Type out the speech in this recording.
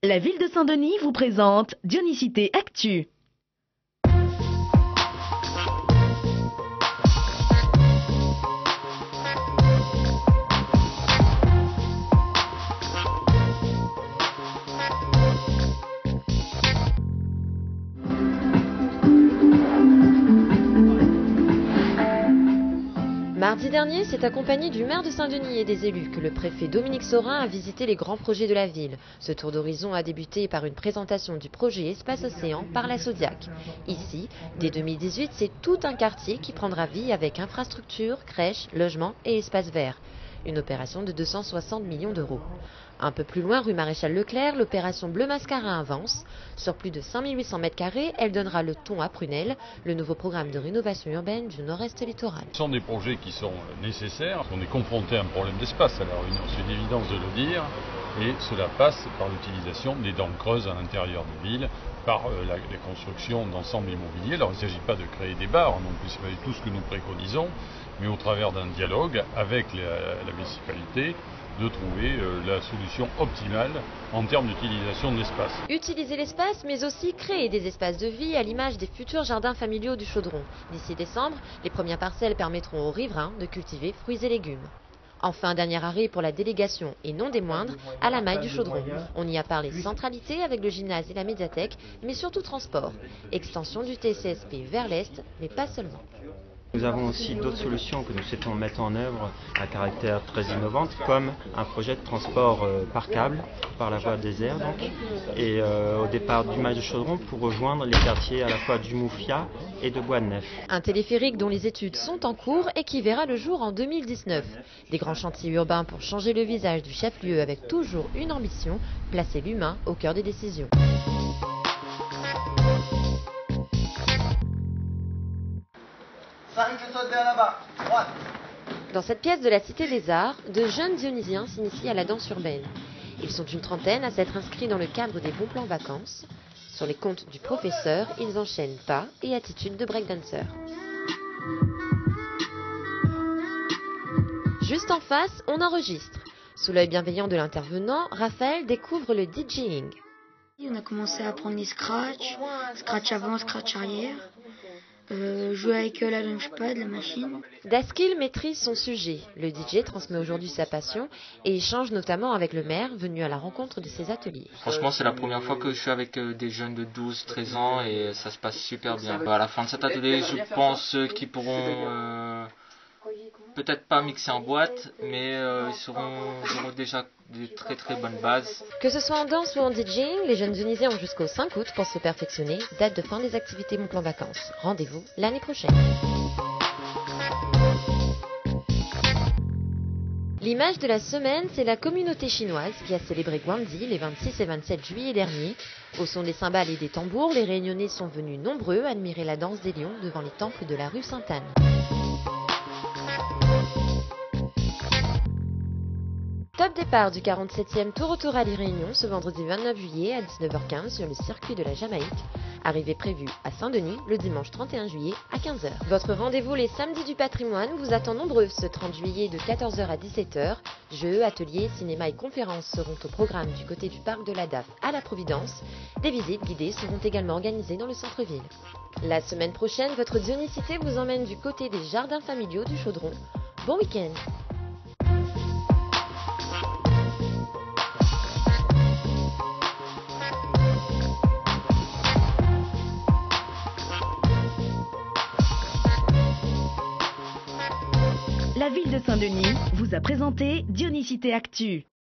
La ville de Saint-Denis vous présente Dionysité Actu. Mardi dernier, c'est accompagné du maire de Saint-Denis et des élus que le préfet Dominique Saurin a visité les grands projets de la ville. Ce tour d'horizon a débuté par une présentation du projet Espace Océan par la Sodiac. Ici, dès 2018, c'est tout un quartier qui prendra vie avec infrastructures, crèches, logements et espaces verts. Une opération de 260 millions d'euros. Un peu plus loin, rue Maréchal Leclerc, l'opération Bleu Mascarin avance. Sur plus de 5800 m², elle donnera le ton à Prunelle, le nouveau programme de rénovation urbaine du nord-est littoral. Ce sont des projets qui sont nécessaires. On est confronté à un problème d'espace à La Réunion, c'est une évidence de le dire. Et cela passe par l'utilisation des dents creuses à l'intérieur des villes, par la construction d'ensembles immobiliers. Alors il ne s'agit pas de créer des bars, non plus, c'est pas du tout ce que nous préconisons, mais au travers d'un dialogue avec la municipalité, de trouver la solution optimale en termes d'utilisation de l'espace. Utiliser l'espace, mais aussi créer des espaces de vie à l'image des futurs jardins familiaux du Chaudron. D'ici décembre, les premières parcelles permettront aux riverains de cultiver fruits et légumes. Enfin, dernier arrêt pour la délégation, et non des moindres, à la maille du Chaudron. On y a parlé centralité avec le gymnase et la médiathèque, mais surtout transport. Extension du TCSP vers l'Est, mais pas seulement. Nous avons aussi d'autres solutions que nous souhaitons mettre en œuvre à caractère très innovante, comme un projet de transport par câble, par la voie des airs, donc, et au départ du mail de Chaudron pour rejoindre les quartiers à la fois du Moufia et de Bois-de-Nef. Un téléphérique dont les études sont en cours et qui verra le jour en 2019. Des grands chantiers urbains pour changer le visage du chef-lieu avec toujours une ambition, placer l'humain au cœur des décisions. Dans cette pièce de la Cité des Arts, de jeunes Dionysiens s'initient à la danse urbaine. Ils sont une trentaine à s'être inscrits dans le cadre des bons plans vacances. Sur les comptes du professeur, ils enchaînent pas et attitudes de breakdancer. Juste en face, on enregistre. Sous l'œil bienveillant de l'intervenant, Raphaël découvre le DJing. On a commencé à apprendre les scratch avant, scratch arrière. Jouer avec la launchpad, la machine. Daskil maîtrise son sujet. Le DJ transmet aujourd'hui sa passion et échange notamment avec le maire venu à la rencontre de ses ateliers. Franchement, c'est la première fois que je suis avec des jeunes de 12-13 ans et ça se passe super bien. À la fin de cet atelier, je pense qu'ils pourront peut-être pas mixer en boîte, mais ils auront déjà de très très bonnes bases. Que ce soit en danse ou en DJing, les jeunes Dionysiens ont jusqu'au 5 août pour se perfectionner. Date de fin des activités Mon Plan Vacances. Rendez-vous l'année prochaine. L'image de la semaine, c'est la communauté chinoise qui a célébré Guandi les 26 et 27 juillet dernier. Au son des cymbales et des tambours, les Réunionnais sont venus nombreux admirer la danse des lions devant les temples de la rue Sainte-Anne. Top départ du 47e Tour Auto Rallye Réunion ce vendredi 29 juillet à 19h15 sur le circuit de la Jamaïque. Arrivée prévue à Saint-Denis le dimanche 31 juillet à 15h. Votre rendez-vous les samedis du patrimoine vous attend nombreux ce 30 juillet de 14h à 17h. Jeux, ateliers, cinéma et conférences seront au programme du côté du parc de la DAF à la Providence. Des visites guidées seront également organisées dans le centre-ville. La semaine prochaine, votre Dionysité vous emmène du côté des jardins familiaux du Chaudron. Bon week-end! La ville de Saint-Denis vous a présenté Dionysité Actu.